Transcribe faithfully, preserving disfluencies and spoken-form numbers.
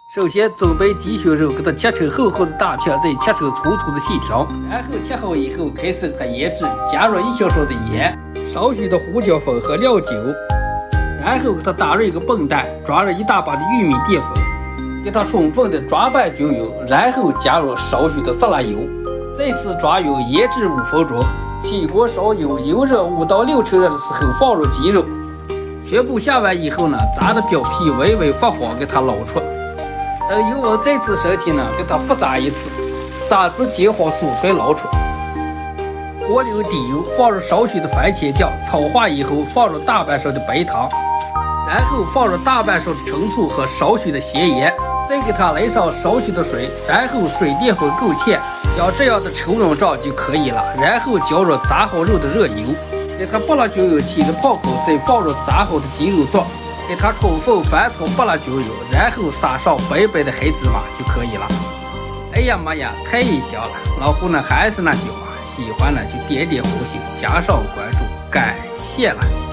首先准备鸡胸肉，给它切成厚厚的大片，再切成粗粗的细条。然后切好以后，开始给它腌制，加入一小勺的盐，少许的胡椒粉和料酒，然后给它打入一个笨蛋，抓入一大把的玉米淀粉，给它充分的抓拌均匀，然后加入少许的色拉油，再次抓匀，腌制五分钟。起锅烧油，油热五到六成热的时候放入鸡肉，全部下完以后呢，炸的表皮微微发黄，给它捞出。等油温再次升起呢，给它复炸一次，炸至金黄酥脆捞出。锅里底油，放入少许的番茄酱，炒化以后放入大半勺的白糖，然后放入大半勺的陈醋和少许的咸盐，再给它来上少许的水，然后水淀粉够芡，像这样的稠润状就可以了。然后浇入炸好肉的热油，给它拨拉均匀，起个泡泡，再放入炸好的鸡肉段，给它充分翻炒拨拉均匀，然后撒上白白的黑芝麻就可以了。哎呀妈呀，太香了！老虎呢还是那句话，喜欢呢就点点红心，加上关注，感谢了。